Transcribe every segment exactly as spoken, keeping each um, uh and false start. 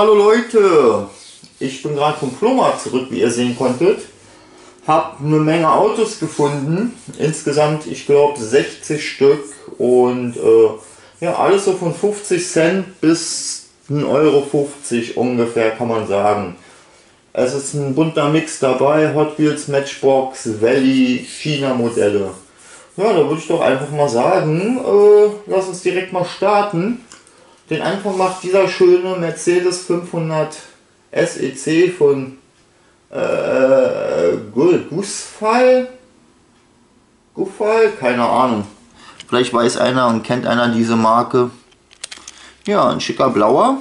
Hallo Leute, ich bin gerade vom Flohmarkt zurück, wie ihr sehen konntet. Hab eine Menge Autos gefunden, insgesamt ich glaube sechzig Stück und äh, ja, alles so von fünfzig Cent bis ein Euro fünfzig ungefähr, kann man sagen. Es ist ein bunter Mix dabei, Hot Wheels, Matchbox, Valley, China Modelle. Ja, da würde ich doch einfach mal sagen, äh, lass uns direkt mal starten. Den Anfang macht dieser schöne Mercedes fünfhundert S E C von äh, Gussfall? Guffall? Keine Ahnung. Vielleicht weiß einer und kennt einer diese Marke. Ja, ein schicker blauer.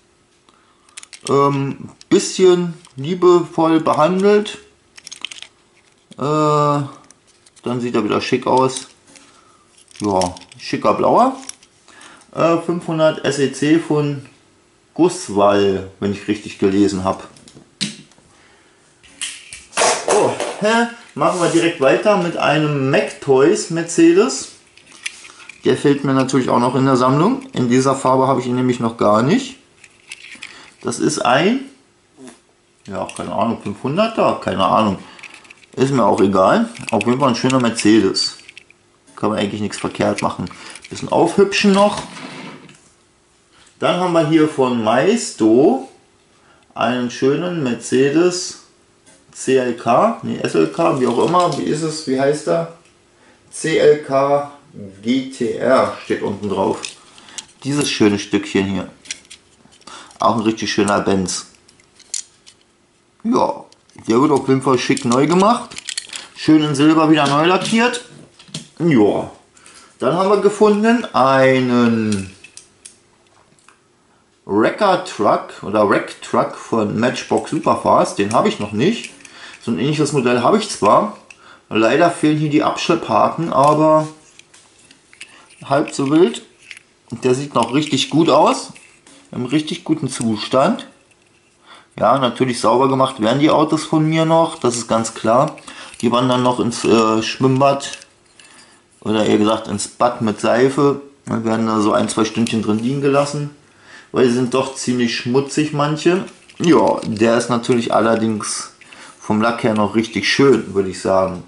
Ähm, bisschen liebevoll behandelt. Äh, dann sieht er wieder schick aus. Ja, schicker blauer. fünfhundert S E C von Gusswall, wenn ich richtig gelesen habe. So, machen wir direkt weiter mit einem McToys Mercedes. Der fehlt mir natürlich auch noch in der Sammlung. In dieser Farbe habe ich ihn nämlich noch gar nicht. Das ist ein, ja, keine Ahnung, fünfhunderter, keine Ahnung. Ist mir auch egal. Auf jeden Fall ein schöner Mercedes. Kann man eigentlich nichts verkehrt machen. Bisschen aufhübschen noch. Dann haben wir hier von Maisto einen schönen Mercedes C L K, nee, S L K, wie auch immer, wie ist es, wie heißt er? C L K G T R steht unten drauf. Dieses schöne Stückchen hier. Auch ein richtig schöner Benz. Ja, der wird auf jeden Fall schick neu gemacht. Schön in Silber wieder neu lackiert. Ja, dann haben wir gefunden einen Wrecker Truck oder Wreck Truck von Matchbox Superfast. Den habe ich noch nicht. So ein ähnliches Modell habe ich zwar. Leider fehlen hier die Abschlepphaken, aber halb so wild. Der sieht noch richtig gut aus. Im richtig guten Zustand. Ja, natürlich sauber gemacht werden die Autos von mir noch. Das ist ganz klar. Die wandern noch ins äh, Schwimmbad. Oder eher gesagt ins Bad mit Seife. Dann werden da so ein, zwei Stündchen drin liegen gelassen. Weil sie sind doch ziemlich schmutzig manche. Ja, der ist natürlich allerdings vom Lack her noch richtig schön, würde ich sagen.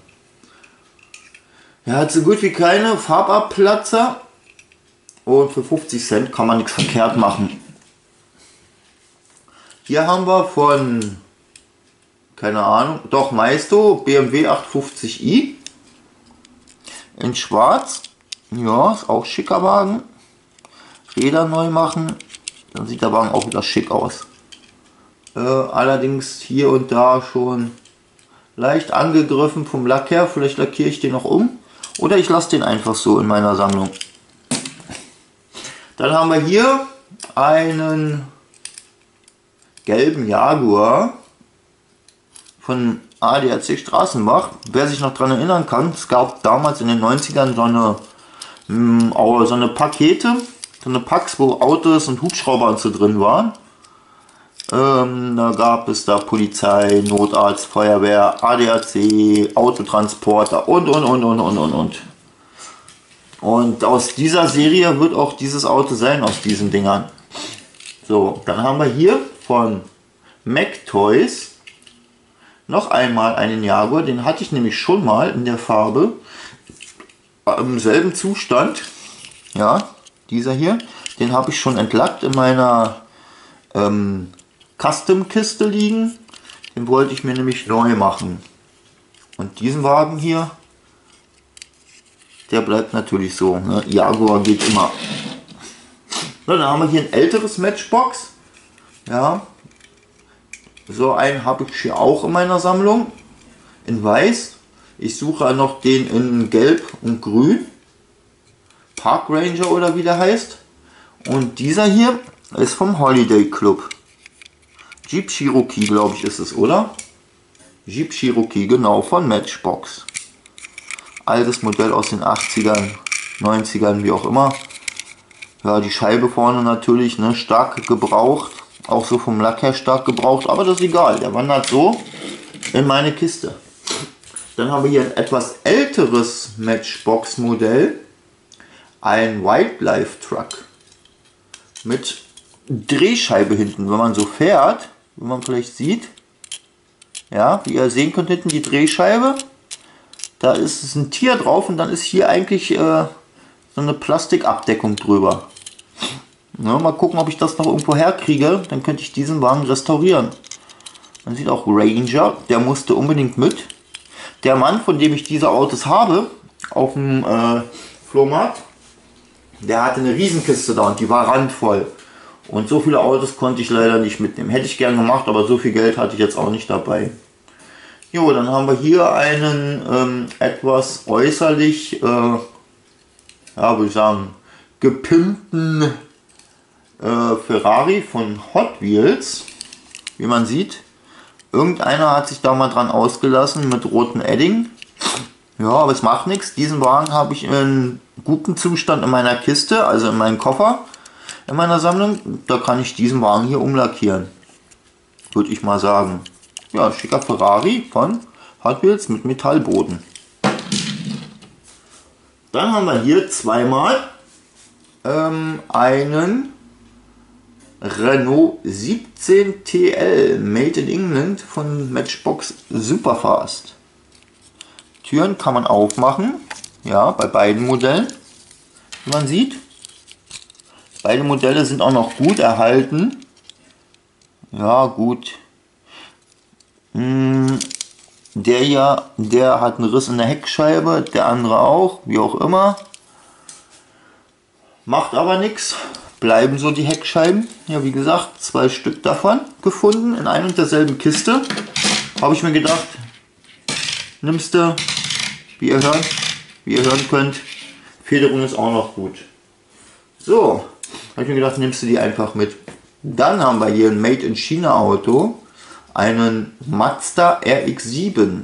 Er hat so gut wie keine Farbabplatzer. Und für fünfzig Cent kann man nichts verkehrt machen. Hier haben wir von, keine Ahnung, doch Maisto B M W achthundertfünfzig i. In schwarz. Ja, ist auch schicker Wagen. Räder neu machen. Dann sieht der Wagen auch wieder schick aus. Äh, allerdings hier und da schon leicht angegriffen vom Lack her. Vielleicht lackiere ich den noch um. Oder ich lasse den einfach so in meiner Sammlung. Dann haben wir hier einen gelben Jaguar von A D A C Straßenbach. Wer sich noch daran erinnern kann, es gab damals in den neunzigern so eine, mh, so eine Pakete, so eine Packs, wo Autos und Hubschrauber und so drin waren. Ähm, da gab es da Polizei, Notarzt, Feuerwehr, A D A C, Autotransporter und und und und und und und. Und aus dieser Serie wird auch dieses Auto sein, aus diesen Dingern. So, dann haben wir hier von McToys noch einmal einen Jaguar. Den hatte ich nämlich schon mal in der Farbe, im selben Zustand. Ja, dieser hier. Den habe ich schon entlackt in meiner ähm, Custom-Kiste liegen. Den wollte ich mir nämlich neu machen. Und diesen Wagen hier, der bleibt natürlich so. Ne? Jaguar geht immer. So, dann haben wir hier ein älteres Matchbox. Ja. So einen habe ich hier auch in meiner Sammlung. In weiß. Ich suche noch den in gelb und grün. Park Ranger oder wie der heißt. Und dieser hier ist vom Holiday Club. Jeep Cherokee, glaube ich, ist es, oder? Jeep Cherokee, genau, von Matchbox. Altes Modell aus den achtzigern, neunzigern, wie auch immer. Ja, die Scheibe vorne natürlich, ne, stark gebraucht. Auch so vom Lack her stark gebraucht, aber das ist egal. Der wandert so in meine Kiste. Dann haben wir hier ein etwas älteres Matchbox Modell. Ein Wildlife Truck. Mit Drehscheibe hinten, wenn man so fährt, wie man vielleicht sieht. Ja, wie ihr sehen könnt, hinten die Drehscheibe. Da ist es ein Tier drauf und dann ist hier eigentlich äh, so eine Plastikabdeckung drüber. Ja, mal gucken, ob ich das noch irgendwo herkriege. Dann könnte ich diesen Wagen restaurieren. Man sieht auch Ranger, der musste unbedingt mit. Der Mann, von dem ich diese Autos habe, auf dem äh, Flohmarkt, der hatte eine Riesenkiste da und die war randvoll. Und so viele Autos konnte ich leider nicht mitnehmen. Hätte ich gern gemacht, aber so viel Geld hatte ich jetzt auch nicht dabei. Jo, dann haben wir hier einen ähm, etwas äußerlich, äh, ja, würde ich sagen, gepimpten äh, Ferrari von Hot Wheels. Wie man sieht, irgendeiner hat sich da mal dran ausgelassen mit rotem Edding. Ja, aber es macht nichts. Diesen Wagen habe ich in gutem Zustand in meiner Kiste, also in meinem Koffer, in meiner Sammlung. Da kann ich diesen Wagen hier umlackieren, würde ich mal sagen. Ja, schicker Ferrari von Hot Wheels mit Metallboden. Dann haben wir hier zweimal ähm, einen Renault siebzehn T L Made in England von Matchbox Superfast. Türen kann man aufmachen, ja, bei beiden Modellen, wie man sieht. Beide Modelle sind auch noch gut erhalten. Ja, gut. Hm, der hier, der hat einen Riss in der Heckscheibe, der andere auch, wie auch immer. Macht aber nichts. Bleiben so die Heckscheiben. Ja, wie gesagt, zwei Stück davon gefunden in ein und derselben Kiste. Habe ich mir gedacht, nimmst du, wie ihr hört, wie ihr hören könnt, Federung ist auch noch gut. So, habe ich mir gedacht, nimmst du die einfach mit. Dann haben wir hier ein Made in China Auto, einen Mazda R X sieben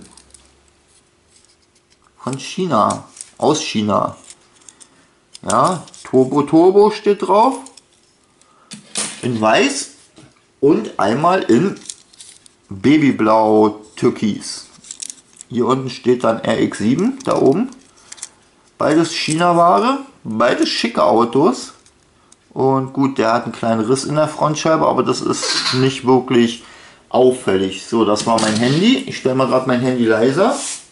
von China, aus China. Ja, Turbo Turbo steht drauf, in weiß und einmal in Babyblau Türkis. Hier unten steht dann R X sieben, da oben. Beides China-Ware, beides schicke Autos. Und gut, der hat einen kleinen Riss in der Frontscheibe, aber das ist nicht wirklich auffällig. So, das war mein Handy. Ich stelle mal gerade mein Handy leiser.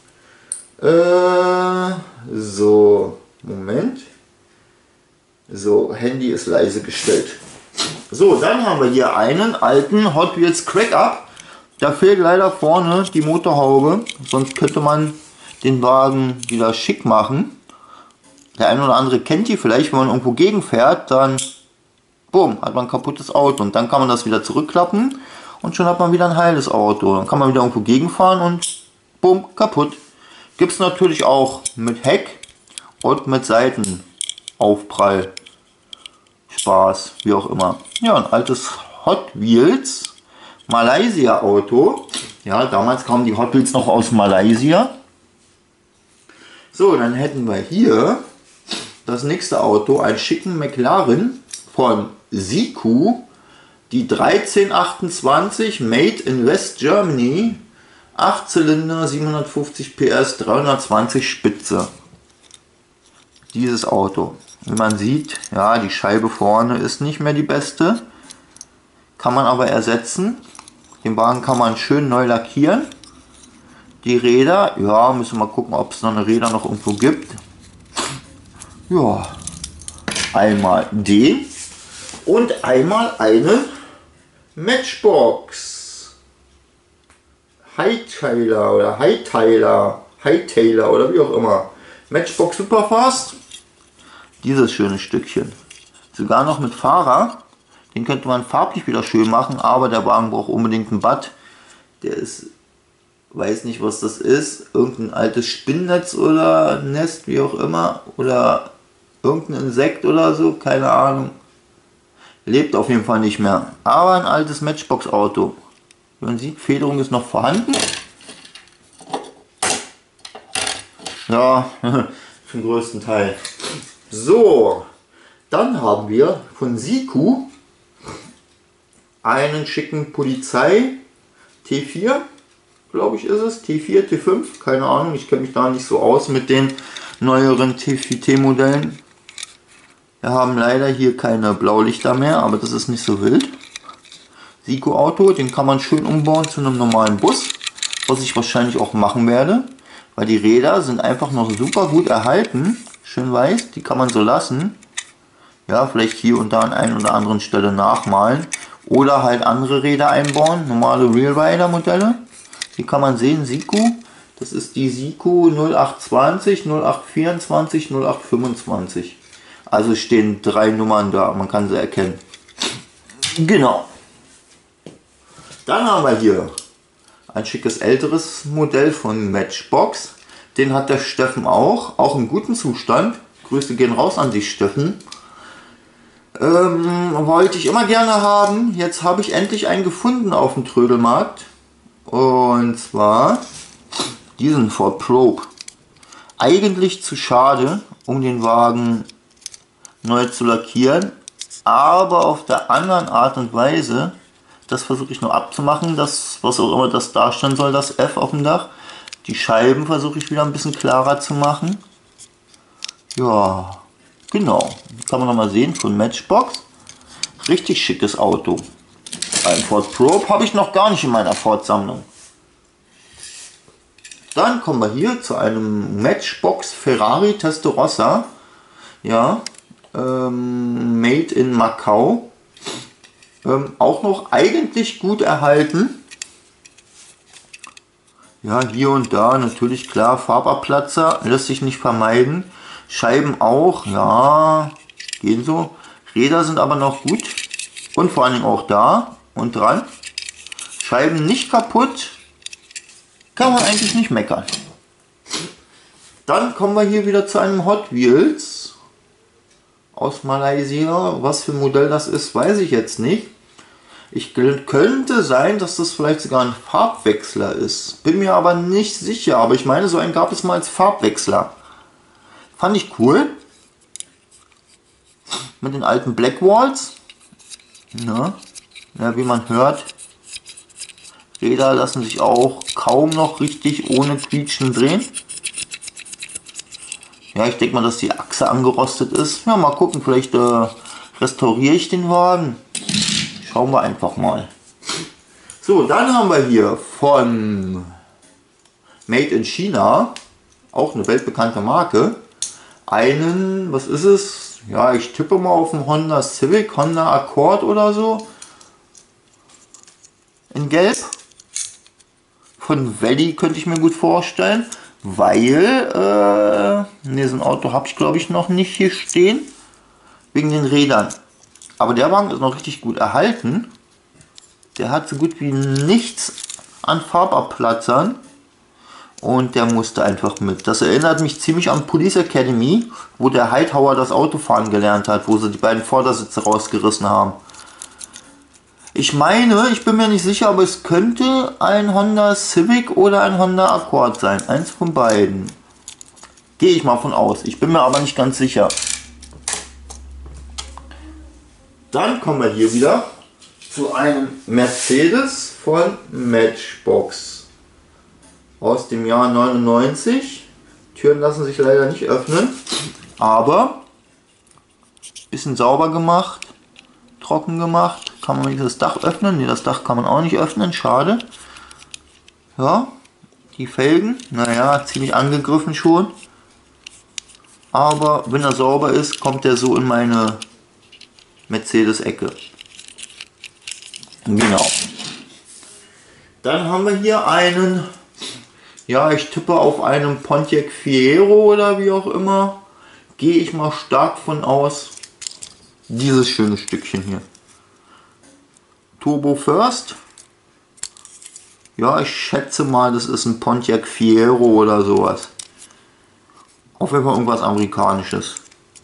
Äh, so, Moment. So, Handy ist leise gestellt. So, dann haben wir hier einen alten Hot Wheels Crack-Up. Da fehlt leider vorne die Motorhaube, sonst könnte man den Wagen wieder schick machen. Der eine oder andere kennt die vielleicht, wenn man irgendwo gegenfährt, dann bumm, hat man ein kaputtes Auto und dann kann man das wieder zurückklappen und schon hat man wieder ein heiles Auto. Dann kann man wieder irgendwo gegenfahren und bumm, kaputt. Gibt es natürlich auch mit Heck und mit Seitenaufprall. Spaß, wie auch immer. Ja, ein altes Hot Wheels Malaysia Auto. Ja, damals kamen die Hot Wheels noch aus Malaysia. So, dann hätten wir hier das nächste Auto, einen schicken McLaren von Siku, die dreizehn achtundzwanzig Made in West Germany, acht Zylinder, siebenhundertfünfzig P S, dreihundertzwanzig Spitze. Dieses Auto. Wie man sieht, ja, die Scheibe vorne ist nicht mehr die beste, kann man aber ersetzen. Den Wagen kann man schön neu lackieren. Die Räder, ja, müssen wir mal gucken, ob es noch eine Räder noch irgendwo gibt. Ja, einmal den und einmal eine Matchbox Hightailer oder Hightailer, Hightailer oder wie auch immer. Matchbox Superfast. Dieses schöne Stückchen. Sogar noch mit Fahrer. Den könnte man farblich wieder schön machen, aber der Wagen braucht unbedingt ein Bad. Der ist, weiß nicht was das ist, irgendein altes Spinnnetz oder Nest, wie auch immer, oder irgendein Insekt oder so, keine Ahnung. Lebt auf jeden Fall nicht mehr. Aber ein altes Matchbox Auto. Wie man sieht, Federung ist noch vorhanden. Ja, zum größten Teil. So, dann haben wir von Siku einen schicken Polizei T vier, glaube ich ist es, T vier, T fünf, keine Ahnung, ich kenne mich da nicht so aus mit den neueren T vier T-Modellen. Wir haben leider hier keine Blaulichter mehr, aber das ist nicht so wild. Siko Auto, den kann man schön umbauen zu einem normalen Bus, was ich wahrscheinlich auch machen werde, weil die Räder sind einfach noch super gut erhalten, schön weiß, die kann man so lassen. Ja, vielleicht hier und da an einer oder anderen Stelle nachmalen oder halt andere Räder einbauen, normale Real Rider Modelle. Hier kann man sehen, Siko, das ist die Siko null acht zwanzig, null acht vierundzwanzig, null acht fünfundzwanzig. Also stehen drei Nummern da, man kann sie erkennen. Genau. Dann haben wir hier ein schickes älteres Modell von Matchbox. Den hat der Steffen auch, auch im guten Zustand. Grüße gehen raus an dich, Steffen. Ähm, wollte ich immer gerne haben. Jetzt habe ich endlich einen gefunden auf dem Trödelmarkt. Und zwar diesen Ford Probe. Eigentlich zu schade, um den Wagen neu zu lackieren. Aber auf der anderen Art und Weise, das versuche ich noch abzumachen, das, was auch immer das darstellen soll, das F auf dem Dach. Die Scheiben versuche ich wieder ein bisschen klarer zu machen. Ja, genau. Kann man noch mal sehen von Matchbox. Richtig schickes Auto. Ein Ford Probe habe ich noch gar nicht in meiner Ford-Sammlung. Dann kommen wir hier zu einem Matchbox Ferrari Testarossa. Ja, ähm, made in Macau. Ähm, auch noch eigentlich gut erhalten. Ja, hier und da natürlich klar, Farbabplatzer lässt sich nicht vermeiden. Scheiben auch, ja, gehen so. Räder sind aber noch gut. Und vor allen Dingen auch da und dran. Scheiben nicht kaputt. Kann man eigentlich nicht meckern. Dann kommen wir hier wieder zu einem Hot Wheels aus Malaysia. Was für ein Modell das ist, weiß ich jetzt nicht. Ich könnte sein, dass das vielleicht sogar ein Farbwechsler ist. Bin mir aber nicht sicher. Aber ich meine, so einen gab es mal als Farbwechsler. Fand ich cool. Mit den alten Black Walls. Ja, ja, wie man hört. Räder lassen sich auch kaum noch richtig ohne Quietschen drehen. Ja, ich denke mal, dass die Achse angerostet ist. Ja, mal gucken, vielleicht äh, restauriere ich den Wagen. Schauen wir einfach mal. So, dann haben wir hier von Made in China, auch eine weltbekannte Marke, einen, was ist es? Ja, ich tippe mal auf den Honda Civic, Honda Accord oder so. In Gelb. Von Valley könnte ich mir gut vorstellen, weil, äh, ne, so ein Auto habe ich glaube ich noch nicht hier stehen, wegen den Rädern. Aber der Wagen ist noch richtig gut erhalten. Der hat so gut wie nichts an Farbabplatzern. Und der musste einfach mit. Das erinnert mich ziemlich an Police Academy, wo der Hightower das Autofahren gelernt hat, wo sie die beiden Vordersitze rausgerissen haben. Ich meine, ich bin mir nicht sicher, aber es könnte ein Honda Civic oder ein Honda Accord sein. Eins von beiden. Gehe ich mal von aus. Ich bin mir aber nicht ganz sicher. Dann kommen wir hier wieder zu einem Mercedes von Matchbox aus dem Jahr neunundneunzig. Türen lassen sich leider nicht öffnen, aber bisschen sauber gemacht, trocken gemacht. Kann man das Dach öffnen? Ne, das Dach kann man auch nicht öffnen, schade. Ja, die Felgen, naja, ziemlich angegriffen schon. Aber wenn er sauber ist, kommt er so in meine Mercedes-Ecke. Genau. Dann haben wir hier einen, ja, ich tippe auf einen Pontiac Fiero oder wie auch immer. Gehe ich mal stark von aus. Dieses schöne Stückchen hier. Turbo First. Ja, ich schätze mal, das ist ein Pontiac Fiero oder sowas. Auf jeden Fall irgendwas Amerikanisches.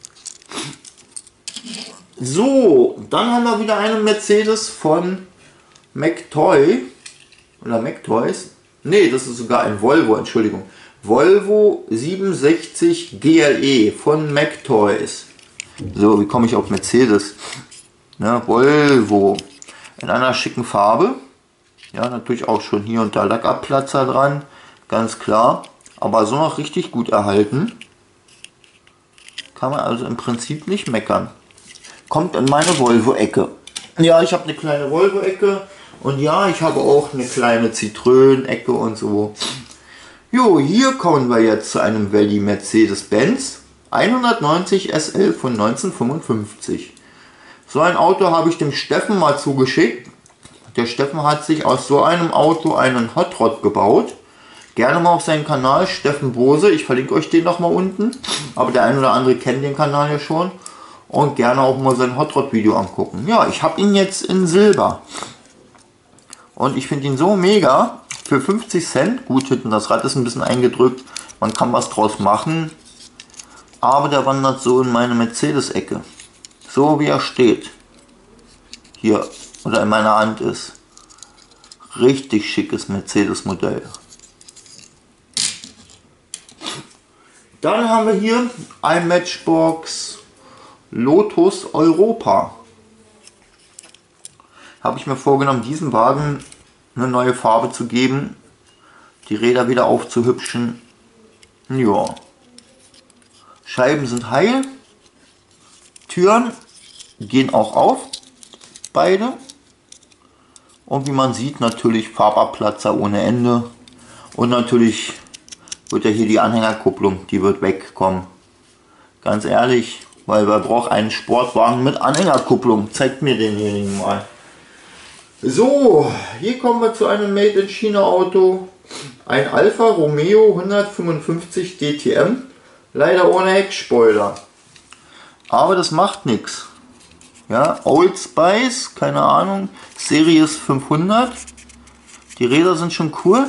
So, dann haben wir wieder einen Mercedes von McToy oder McToys. Ne, das ist sogar ein Volvo, Entschuldigung. Volvo siebenundsechzig G L E von McToys. So, wie komme ich auf Mercedes? Ja, Volvo in einer schicken Farbe. Ja, natürlich auch schon hier und da Lackabplatzer dran, ganz klar. Aber so noch richtig gut erhalten. Kann man also im Prinzip nicht meckern. Kommt in meine Volvo-Ecke. Ja, ich habe eine kleine Volvo-Ecke und ja, ich habe auch eine kleine Citroën-Ecke und so. Jo, hier kommen wir jetzt zu einem Valley Mercedes-Benz hundertneunzig S L von neunzehnhundertfünfundfünfzig. So ein Auto habe ich dem Steffen mal zugeschickt. Der Steffen hat sich aus so einem Auto einen Hot Rod gebaut. Gerne mal auf seinen Kanal, Steffen Bose, ich verlinke euch den noch mal unten. Aber der ein oder andere kennt den Kanal ja schon. Und gerne auch mal sein Hot Rod Video angucken. Ja, ich habe ihn jetzt in Silber. Und ich finde ihn so mega. Für fünfzig Cent. Gut, hinten das Rad ist ein bisschen eingedrückt. Man kann was draus machen. Aber der wandert so in meine Mercedes-Ecke. So wie er steht. Hier. Oder in meiner Hand ist. Richtig schickes Mercedes-Modell. Dann haben wir hier ein Matchbox Lotus Europa. Habe ich mir vorgenommen, diesem Wagen eine neue Farbe zu geben. Die Räder wieder aufzuhübschen. Ja. Scheiben sind heil. Türen gehen auch auf. Beide. Und wie man sieht, natürlich Farbabplatzer ohne Ende. Und natürlich wird ja hier die Anhängerkupplung, die wird wegkommen. Ganz ehrlich, weil wer braucht einen Sportwagen mit Anhängerkupplung? Zeigt mir denjenigen mal. So, hier kommen wir zu einem Made in China Auto. Ein Alfa Romeo hundertfünfundfünfzig D T M. Leider ohne Heckspoiler. Aber das macht nichts. Ja, Old Spice, keine Ahnung, Series fünfhundert. Die Räder sind schon cool.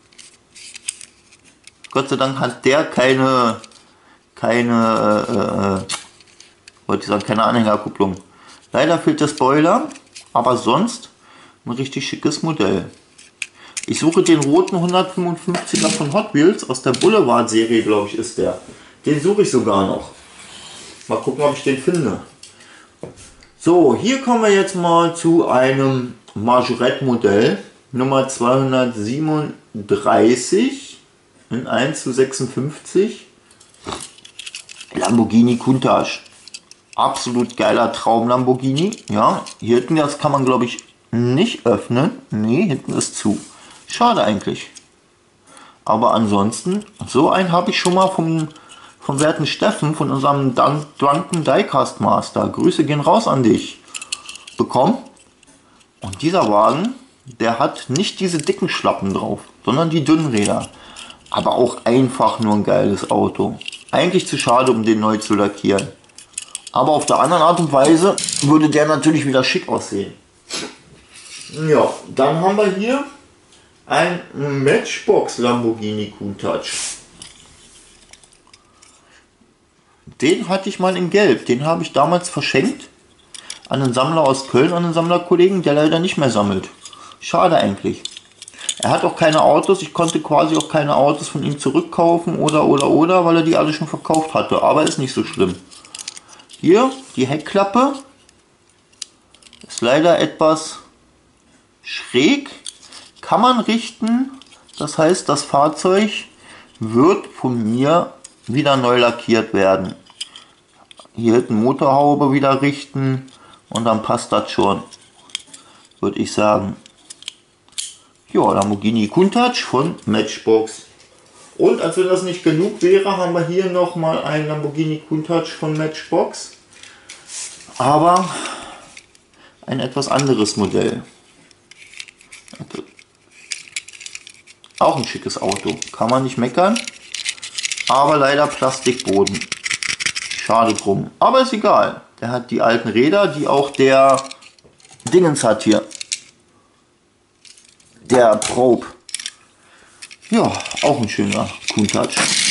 Gott sei Dank hat der keine, keine, äh, äh, wollte ich sagen, keine Anhängerkupplung. Leider fehlt der Spoiler, aber sonst ein richtig schickes Modell. Ich suche den roten hundertfünfundfünfziger von Hot Wheels aus der Boulevard-Serie, glaube ich, ist der. Den suche ich sogar noch. Mal gucken, ob ich den finde. So, hier kommen wir jetzt mal zu einem Majorette-Modell Nummer zweihundertsiebenunddreißig in eins zu sechsundfünfzig. Lamborghini Countach. Absolut geiler Traum Lamborghini. Ja, hier hinten, das kann man glaube ich nicht öffnen. Nee, hinten ist zu. Schade eigentlich. Aber ansonsten, so einen habe ich schon mal vom, vom werten Steffen, von unserem Drunken Diecast Master. Grüße gehen raus an dich. Bekommen. Und dieser Wagen, der hat nicht diese dicken Schlappen drauf, sondern die dünnen Räder. Aber auch einfach nur ein geiles Auto. Eigentlich zu schade, um den neu zu lackieren. Aber auf der anderen Art und Weise würde der natürlich wieder schick aussehen. Ja, dann haben wir hier ein Matchbox Lamborghini Countach. Den hatte ich mal in Gelb. Den habe ich damals verschenkt an einen Sammler aus Köln, an einen Sammlerkollegen, der leider nicht mehr sammelt. Schade eigentlich. Er hat auch keine Autos. Ich konnte quasi auch keine Autos von ihm zurückkaufen oder oder oder, weil er die alle schon verkauft hatte. Aber ist nicht so schlimm. Hier die Heckklappe ist leider etwas schräg. Kann man richten. Das heißt, das Fahrzeug wird von mir wieder neu lackiert werden. Hier hinten Motorhaube wieder richten und dann passt das schon, würde ich sagen. Ja, Lamborghini Countach von Matchbox. Und als wenn das nicht genug wäre, haben wir hier noch mal ein Lamborghini Countach von Matchbox. Aber ein etwas anderes Modell. Auch ein schickes Auto. Kann man nicht meckern. Aber leider Plastikboden. Schade drum. Aber ist egal. Der hat die alten Räder, die auch der Dingens hat hier. Der Probe. Ja, auch ein schöner Countach.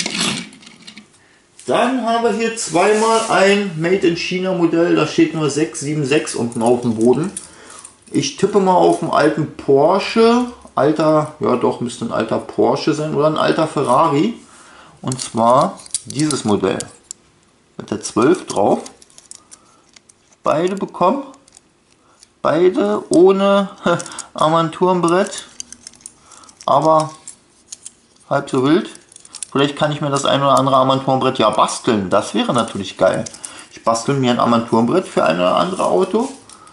Dann haben wir hier zweimal ein Made in China Modell. Da steht nur sechs sieben sechs unten auf dem Boden. Ich tippe mal auf einen alten Porsche. Alter, ja doch, müsste ein alter Porsche sein oder ein alter Ferrari. Und zwar dieses Modell. Mit der zwölf drauf. Beide bekommen. Beide ohne Armaturenbrett. Aber halb so wild. Vielleicht kann ich mir das ein oder andere Armaturenbrett ja basteln. Das wäre natürlich geil. Ich bastel mir ein Armaturenbrett für ein oder andere Auto.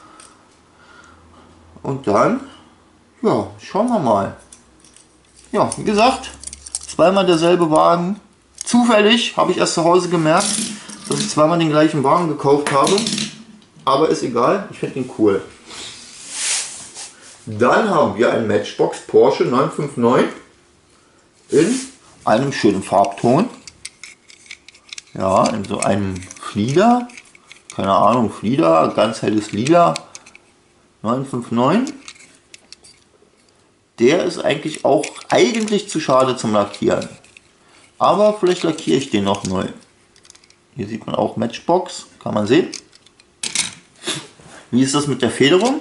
Und dann, ja, schauen wir mal. Ja, wie gesagt, zweimal derselbe Wagen. Zufällig habe ich erst zu Hause gemerkt, dass ich zweimal den gleichen Wagen gekauft habe. Aber ist egal, ich finde ihn cool. Dann haben wir einen Matchbox Porsche neun fünf neun in einem schönen Farbton. Ja, in so einem Flieder. Keine Ahnung, Flieder, ganz helles Lila. neun fünf neun. Der ist eigentlich auch eigentlich zu schade zum Lackieren. Aber vielleicht lackiere ich den noch neu. Hier sieht man auch Matchbox, kann man sehen. Wie ist das mit der Federung?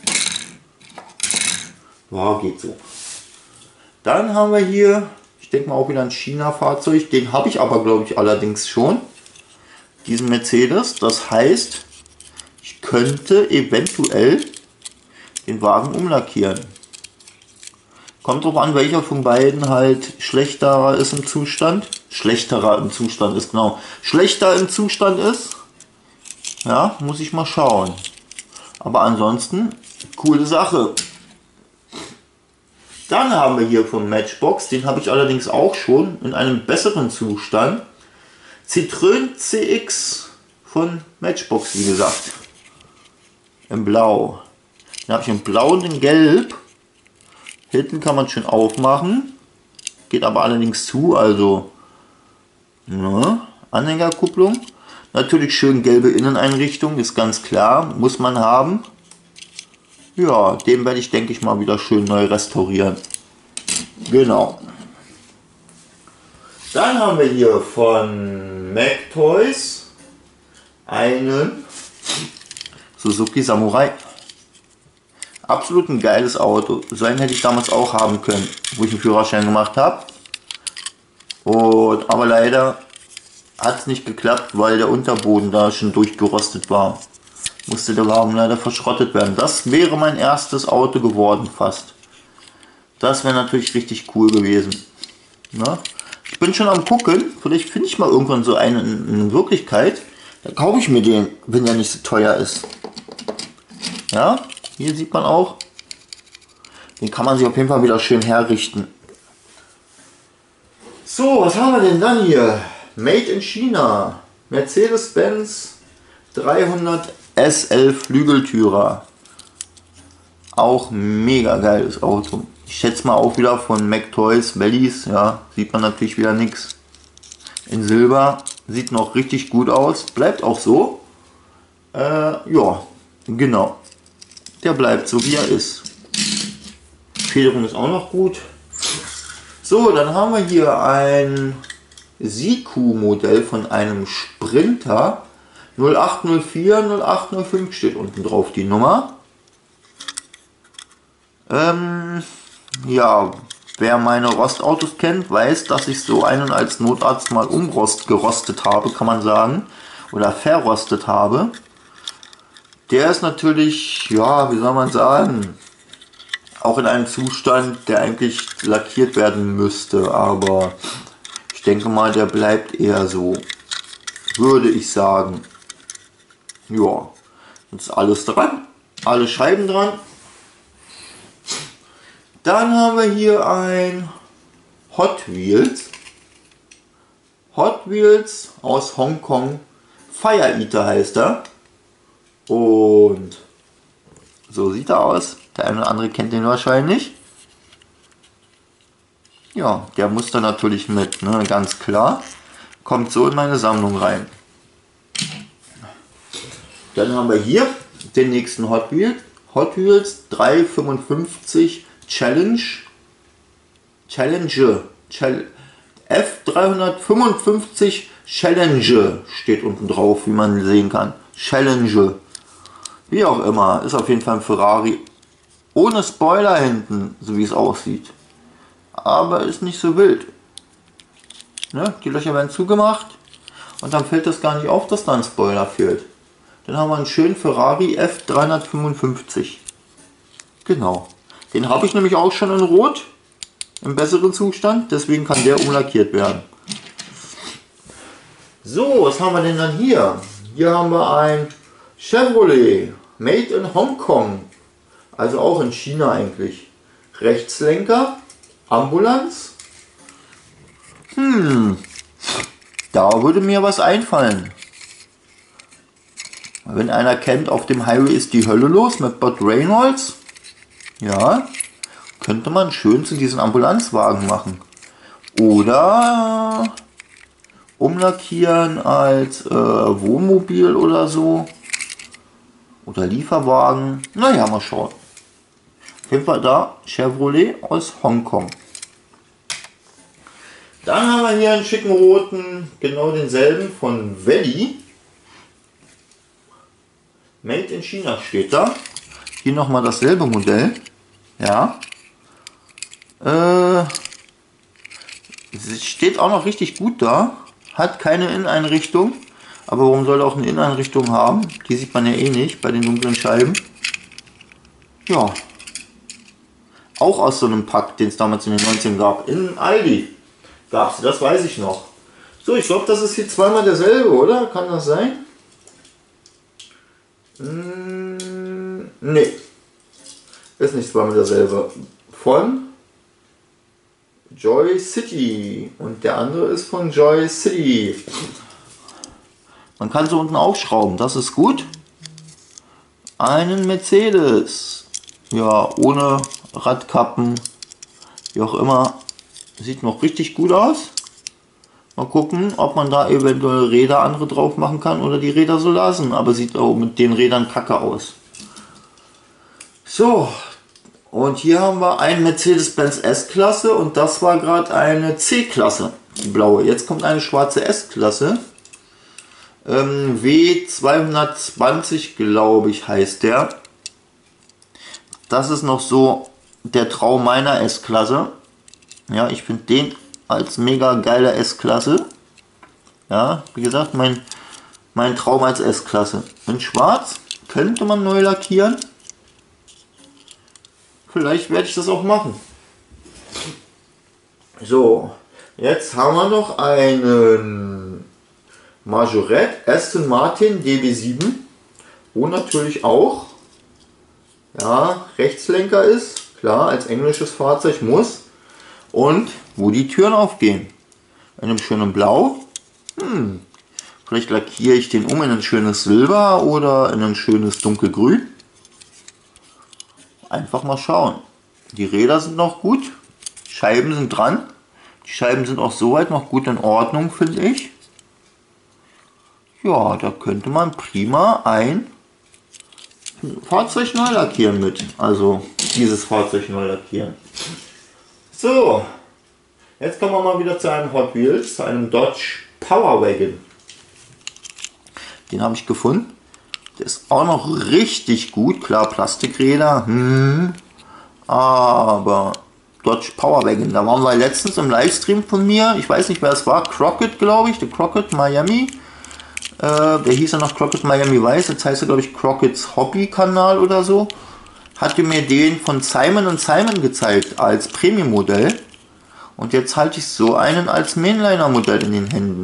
Ja, geht so. Dann haben wir hier, ich denke mal auch wieder ein China-Fahrzeug. Den habe ich aber, glaube ich, allerdings schon. Diesen Mercedes. Das heißt, ich könnte eventuell den Wagen umlackieren. Kommt drauf an, welcher von beiden halt schlechterer ist im Zustand. Schlechterer im Zustand ist, genau. Schlechter im Zustand ist. Ja, muss ich mal schauen. Aber ansonsten, coole Sache. Dann haben wir hier vom Matchbox, den habe ich allerdings auch schon in einem besseren Zustand. Citroën C X von Matchbox, wie gesagt. In Blau. Den habe ich in Blau und in Gelb. Hinten kann man schön aufmachen. Geht aber allerdings zu, also ne, Anhängerkupplung. Natürlich schön gelbe Inneneinrichtung, ist ganz klar, muss man haben. Ja, den werde ich, denke ich mal, wieder schön neu restaurieren. Genau. Dann haben wir hier von McToys einen Suzuki Samurai. Absolut ein geiles Auto. So einen hätte ich damals auch haben können, wo ich einen Führerschein gemacht habe. Und, aber leider hat es nicht geklappt, weil der Unterboden da schon durchgerostet war. Musste der Wagen leider verschrottet werden. Das wäre mein erstes Auto geworden fast. Das wäre natürlich richtig cool gewesen. Na? Ich bin schon am gucken. Vielleicht finde ich mal irgendwann so einen in, in Wirklichkeit. Dann kaufe ich mir den, wenn der nicht so teuer ist. Ja, hier sieht man auch. Den kann man sich auf jeden Fall wieder schön herrichten. So, was haben wir denn dann hier? Made in China. Mercedes-Benz dreihundert S L Flügeltürer. Auch mega geiles Auto. Ich schätze mal auch wieder von McToys Bellies. Ja, sieht man natürlich wieder nichts. In Silber. Sieht noch richtig gut aus. Bleibt auch so. Äh, ja, genau. Der bleibt so wie er ist. Federung ist auch noch gut. So, dann haben wir hier ein Siku Modell von einem Sprinter. null acht null vier null acht null fünf steht unten drauf die Nummer. Ähm, ja, wer meine Rostautos kennt, weiß, dass ich so einen als Notarzt mal umrost gerostet habe, kann man sagen. Oder verrostet habe. Der ist natürlich, ja, wie soll man sagen, auch in einem Zustand, der eigentlich lackiert werden müsste. Aber ich denke mal, der bleibt eher so, würde ich sagen. Ja, jetzt ist alles dran, alle Scheiben dran. Dann haben wir hier ein Hot Wheels. Hot Wheels aus Hongkong. Fire Eater heißt er. Und so sieht er aus. Der eine oder andere kennt den wahrscheinlich. Ja, der muss da natürlich mit, ne, ganz klar. Kommt so in meine Sammlung rein. Dann haben wir hier den nächsten Hot Wheels. Hot Wheels dreihundertfünfundfünfzig Challenge. Challenge. F dreihundertfünfundfünfzig Challenge steht unten drauf, wie man sehen kann. Challenge. Wie auch immer. Ist auf jeden Fall ein Ferrari. Ohne Spoiler hinten, so wie es aussieht. Aber ist nicht so wild. Ne? Die Löcher werden zugemacht. Und dann fällt das gar nicht auf, dass da ein Spoiler fehlt. Dann haben wir einen schönen Ferrari F dreihundertfünfundfünfzig. Genau. Den habe ich nämlich auch schon in Rot. im besseren Zustand, deswegen kann der umlackiert werden. So, was haben wir denn dann hier? Hier haben wir ein Chevrolet, made in Hongkong, also auch in China eigentlich. Rechtslenker, Ambulanz. Hm, da würde mir was einfallen. Wenn einer kennt, auf dem Highway ist die Hölle los mit Burt Reynolds. Ja, könnte man schön zu diesen Ambulanzwagen machen. Oder umlackieren als äh, Wohnmobil oder so. Oder Lieferwagen. Naja, mal schauen. Auf jeden Fall da Chevrolet aus Hongkong. Dann haben wir hier einen schicken roten, genau denselben von Valley. Made in China steht da. Hier nochmal dasselbe Modell. Ja. Äh, es steht auch noch richtig gut da. Hat keine Inneneinrichtung. Aber warum soll er auch eine Inneneinrichtung haben? Die sieht man ja eh nicht bei den dunklen Scheiben. Ja. Auch aus so einem Pack, den es damals in den neunzigern gab. In Aldi gab es, das weiß ich noch. So, ich glaube, das ist hier zweimal derselbe, oder? Kann das sein? Hm, nee. Ist nicht zweimal derselbe. Von Joy City. Und der andere ist von Joy City. Man kann sie unten aufschrauben, das ist gut. Einen Mercedes. Ja, ohne Radkappen. Wie auch immer. Sieht noch richtig gut aus. Mal gucken, ob man da eventuell Räder andere drauf machen kann oder die Räder so lassen. Aber sieht auch mit den Rädern kacke aus. So. Und hier haben wir ein Mercedes-Benz S-Klasse und das war gerade eine C-Klasse. Die blaue. Jetzt kommt eine schwarze S-Klasse. Ähm, W zweihundertzwanzig, glaube ich, heißt der. Das ist noch so der Traum meiner S-Klasse. Ja, ich finde den als mega geile S-Klasse. Ja, wie gesagt, mein, mein Traum als S-Klasse. In schwarz könnte man neu lackieren. Vielleicht werde ich das auch machen. So, jetzt haben wir noch einen Majorette Aston Martin D B sieben, wo natürlich auch ja, Rechtslenker ist, klar, als englisches Fahrzeug muss, und wo die Türen aufgehen. In einem schönen Blau. Hm. Vielleicht lackiere ich den um in ein schönes Silber oder in ein schönes Dunkelgrün. Einfach mal schauen. Die Räder sind noch gut. Scheiben sind dran. Die Scheiben sind auch soweit noch gut in Ordnung, finde ich. Ja, da könnte man prima ein Fahrzeug neu lackieren mit. Also dieses Fahrzeug neu lackieren. So, jetzt kommen wir mal wieder zu einem Hot Wheels, zu einem Dodge Power Wagon. Den habe ich gefunden. Der ist auch noch richtig gut. Klar, Plastikräder. Hm, aber Dodge Power Wagon. Da waren wir letztens im Livestream von mir. Ich weiß nicht, wer es war. Crockett, glaube ich. Der Crockett Miami. Äh, der hieß ja noch Crockett Miami Weiß. Jetzt heißt er, glaube ich, Crockett's Hobby Kanal oder so. Hatte mir den von Simon und Simon gezeigt als Premium-Modell. Und jetzt halte ich so einen als Mainliner-Modell in den Händen.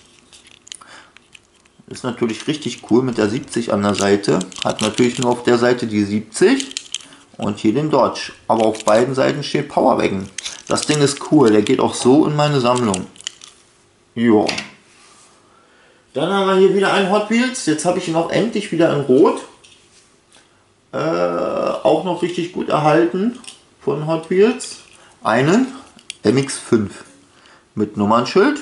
Ist natürlich richtig cool mit der siebzig an der Seite. Hat natürlich nur auf der Seite die siebzig und hier den Dodge. Aber auf beiden Seiten steht Power Wagon. Das Ding ist cool, der geht auch so in meine Sammlung. Ja. Dann haben wir hier wieder einen Hot Wheels. Jetzt habe ich ihn auch endlich wieder in Rot. Äh, auch noch richtig gut erhalten von Hot Wheels. Einen M X fünf mit Nummernschild.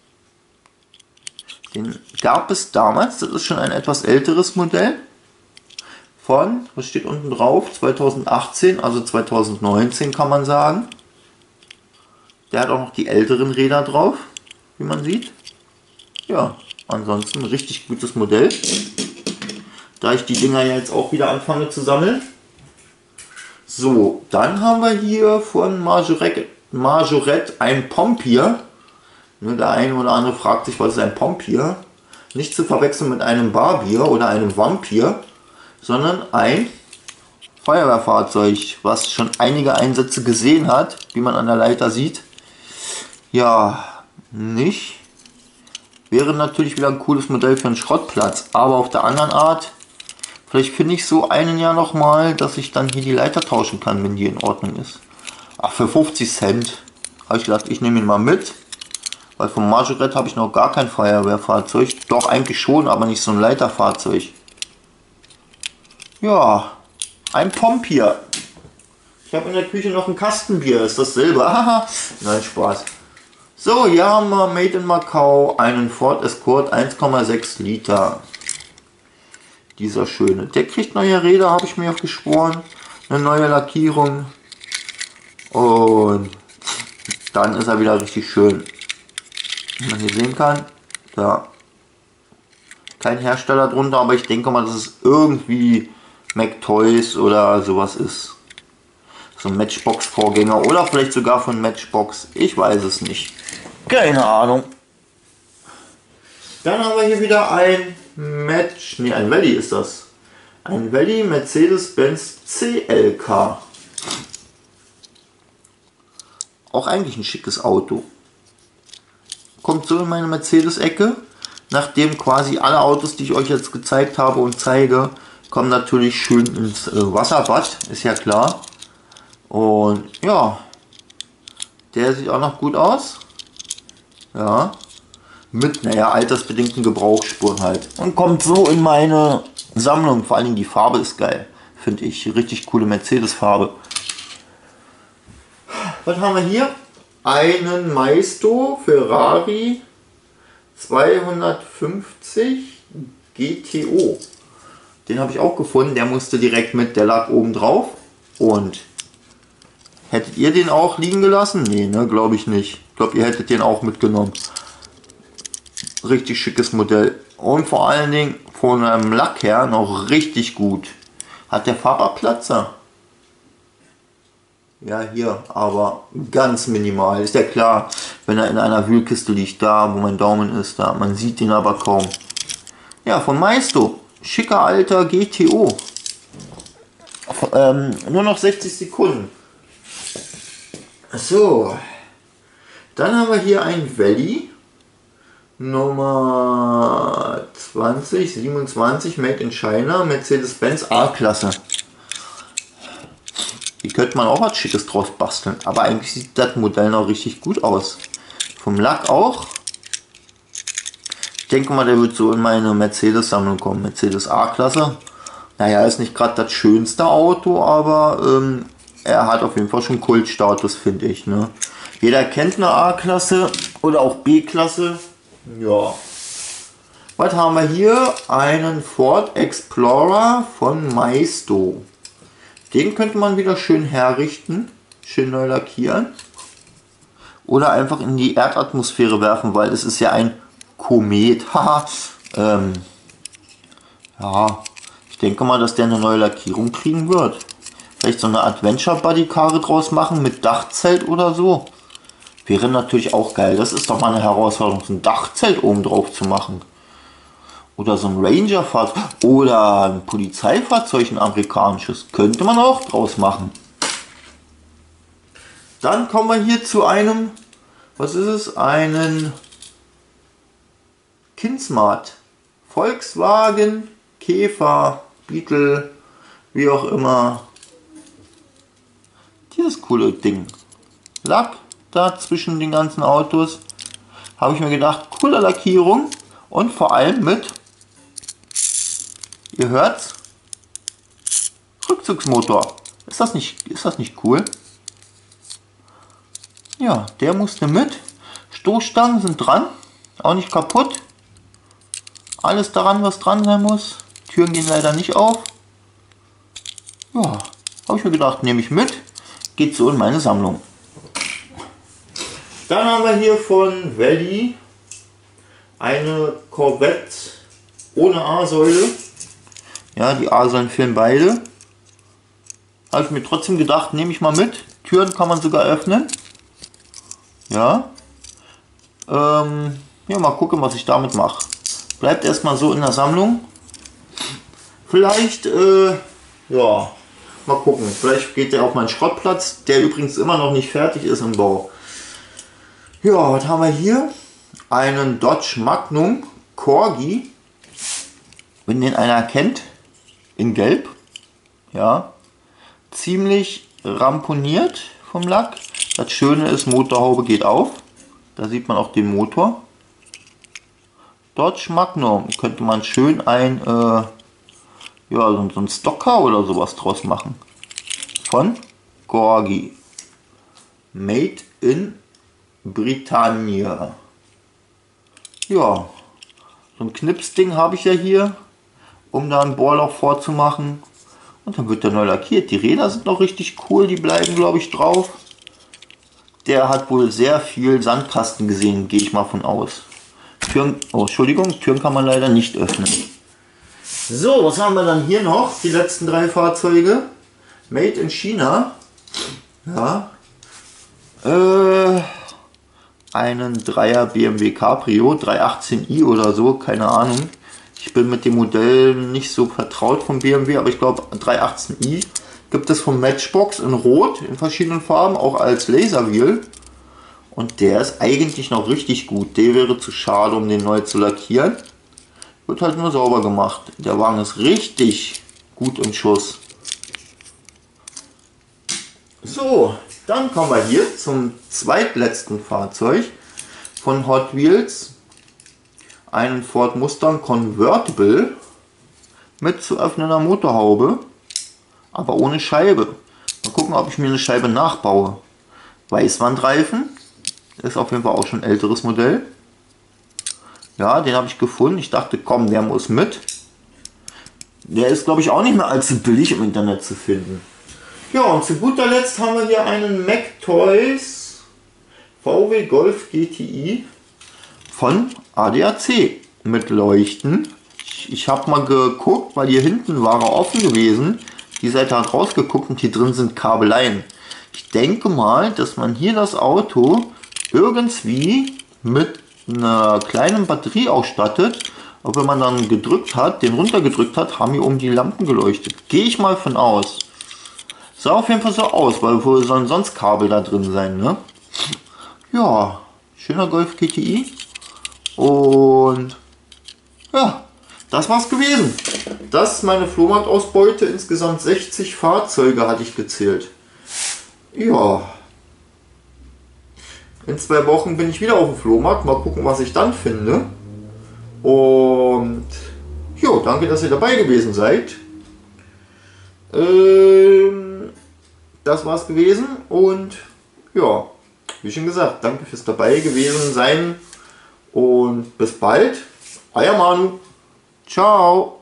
Den gab es damals, das ist schon ein etwas älteres Modell. Von, was steht unten drauf, zweitausendachtzehn, also zweitausendneunzehn kann man sagen. Der hat auch noch die älteren Räder drauf, wie man sieht. Ja, ansonsten richtig gutes Modell. Da ich die Dinger jetzt auch wieder anfange zu sammeln. So, dann haben wir hier von Majorette, Majorette ein Pompier. Der eine oder andere fragt sich, was ist ein Pompier? Nicht zu verwechseln mit einem Barbier oder einem Vampir, sondern ein Feuerwehrfahrzeug, was schon einige Einsätze gesehen hat, wie man an der Leiter sieht. Ja, nicht. Wäre natürlich wieder ein cooles Modell für einen Schrottplatz, aber auf der anderen Art, vielleicht finde ich so einen ja noch mal, dass ich dann hier die Leiter tauschen kann, wenn die in Ordnung ist. Ach, für fünfzig Cent habe ich gedacht, ich nehme ihn mal mit, weil vom Margaret habe ich noch gar kein Feuerwehrfahrzeug. Doch, eigentlich schon, aber nicht so ein Leiterfahrzeug. Ja, ein Pompier. Ich habe in der Küche noch ein Kastenbier, ist dasselbe. Haha, nein, Spaß. So, hier haben wir Made in Macau einen Ford Escort eins Komma sechs Liter. Dieser schöne. Der kriegt neue Räder, habe ich mir geschworen. Eine neue Lackierung. Und dann ist er wieder richtig schön. Wie man hier sehen kann. Da. Kein Hersteller drunter, aber ich denke mal, dass es irgendwie McToys oder sowas ist. So ein Matchbox-Vorgänger oder vielleicht sogar von Matchbox. Ich weiß es nicht. Keine Ahnung. Dann haben wir hier wieder ein Match, nee, ein Valley ist das. Ein Valley Mercedes-Benz C L K. Auch eigentlich ein schickes Auto. Kommt so in meine Mercedes-Ecke. Nachdem quasi alle Autos, die ich euch jetzt gezeigt habe und zeige, kommen natürlich schön ins äh, Wasserbad, ist ja klar. Und ja, der sieht auch noch gut aus. Ja, mit, naja, altersbedingten Gebrauchsspuren halt. Und kommt so in meine Sammlung. Vor allen Dingen die Farbe ist geil, finde ich. Richtig coole Mercedes-Farbe. Was haben wir hier? Einen Maisto Ferrari zweihundertfünfzig G T O. Den habe ich auch gefunden. Der musste direkt mit. Der lag oben drauf. Und hättet ihr den auch liegen gelassen? Nee, ne, glaube ich nicht. Ich glaube, ihr hättet den auch mitgenommen. Richtig schickes Modell. Und vor allen Dingen von einem Lack her noch richtig gut. Hat der Farbabplatzer? Ja, hier, aber ganz minimal. Ist ja klar, wenn er in einer Wühlkiste liegt, da wo mein Daumen ist, da. Man sieht ihn aber kaum. Ja, von Maisto. Schicker alter G T O. Ähm, nur noch sechzig Sekunden. So, dann haben wir hier ein Valley Nummer zwanzig siebenundzwanzig Made in China, Mercedes-Benz A-Klasse. Hier könnte man auch was Schickes draus basteln, aber eigentlich sieht das Modell noch richtig gut aus. Vom Lack auch. Ich denke mal, der wird so in meine Mercedes-Sammlung kommen, Mercedes A-Klasse. Naja, ist nicht gerade das schönste Auto, aber ähm, er hat auf jeden Fall schon Kultstatus, finde ich. Ne? Jeder kennt eine A-Klasse oder auch B-Klasse. Ja. Was haben wir hier? Einen Ford Explorer von Maisto. Den könnte man wieder schön herrichten, schön neu lackieren. Oder einfach in die Erdatmosphäre werfen, weil es ist ja ein Komet. Haha. ähm, ja, ich denke mal, dass der eine neue Lackierung kriegen wird. Vielleicht so eine Adventure-Buddy-Karre draus machen mit Dachzelt oder so. Wäre natürlich auch geil. Das ist doch mal eine Herausforderung, so ein Dachzelt oben drauf zu machen. Oder so ein Ranger-Fahrzeug. Oder ein Polizeifahrzeug, ein amerikanisches. Könnte man auch draus machen. Dann kommen wir hier zu einem, was ist es? Einen Kinsmart. Volkswagen, Käfer, Beetle, wie auch immer. Dieses coole Ding. Lack da zwischen den ganzen Autos. Habe ich mir gedacht, coole Lackierung. Und vor allem mit, ihr hört's, Rückzugsmotor. Ist das nicht, ist das nicht cool? Ja, der musste mit. Stoßstangen sind dran. Auch nicht kaputt. Alles daran, was dran sein muss. Türen gehen leider nicht auf. Ja, habe ich mir gedacht, nehme ich mit. Geht so in meine Sammlung. Dann haben wir hier von Valley eine Corvette ohne A-Säule. Ja, die A-Säulen fehlen beide. Habe ich mir trotzdem gedacht, nehme ich mal mit. Türen kann man sogar öffnen. Ja. Ähm, ja, mal gucken, was ich damit mache. Bleibt erstmal so in der Sammlung. Vielleicht, äh, ja, Mal gucken, vielleicht geht der auf meinen Schrottplatz, der übrigens immer noch nicht fertig ist im Bau. Ja, was haben wir hier? Einen Dodge Magnum Corgi. Wenn den einer kennt, in Gelb. Ja, ziemlich ramponiert vom Lack. Das Schöne ist, Motorhaube geht auf. Da sieht man auch den Motor. Dodge Magnum, könnte man schön ein, äh, ja, so, so ein Stocker oder sowas draus machen. Von Corgi. Made in Britannia. Ja, so ein Knipsding habe ich ja hier, um da ein Bohrloch vorzumachen. Und dann wird der neu lackiert. Die Räder sind noch richtig cool, die bleiben, glaube ich, drauf. Der hat wohl sehr viel Sandkasten gesehen, gehe ich mal von aus. Türen, oh, Entschuldigung, Türen kann man leider nicht öffnen. So, was haben wir dann hier noch? Die letzten drei Fahrzeuge. Made in China. Ja. Äh, einen Dreier B M W Cabrio, dreihundertachtzehn i oder so, keine Ahnung. Ich bin mit dem Modell nicht so vertraut vom B M W, aber ich glaube dreihundertachtzehn i gibt es vom Matchbox in Rot, in verschiedenen Farben, auch als Laserwheel. Und der ist eigentlich noch richtig gut. Der wäre zu schade, um den neu zu lackieren. Wird halt nur sauber gemacht. Der Wagen ist richtig gut im Schuss. So, dann kommen wir hier zum zweitletzten Fahrzeug von Hot Wheels. Einen Ford Mustang Convertible mit zu öffnender Motorhaube, aber ohne Scheibe. Mal gucken, ob ich mir eine Scheibe nachbaue. Weißwandreifen. Ist auf jeden Fall auch schon ein älteres Modell. Ja, den habe ich gefunden. Ich dachte, komm, der muss mit. Der ist, glaube ich, auch nicht mehr allzu billig im Internet zu finden. Ja, und zu guter Letzt haben wir hier einen McToys V W Golf G T I von A D A C mit Leuchten. Ich, ich habe mal geguckt, weil hier hinten war er offen gewesen. Die Seite hat rausgeguckt und hier drin sind Kabeleien. Ich denke mal, dass man hier das Auto irgendwie mit einer kleinen Batterie ausstattet. Und wenn man dann gedrückt hat, den runtergedrückt hat, haben hier oben die Lampen geleuchtet. Gehe ich mal von aus. Sah auf jeden Fall so aus, weil wo sollen sonst Kabel da drin sein, ne? Ja, schöner Golf G T I. Und ja, das war's gewesen. Das ist meine Flohmarktausbeute. Insgesamt sechzig Fahrzeuge hatte ich gezählt. Ja. In zwei Wochen bin ich wieder auf dem Flohmarkt. Mal gucken, was ich dann finde. Und jo, danke, dass ihr dabei gewesen seid. Ähm, das war's gewesen. Und ja, wie schon gesagt, danke fürs dabei gewesen sein. Und bis bald. Euer Manu. Ciao.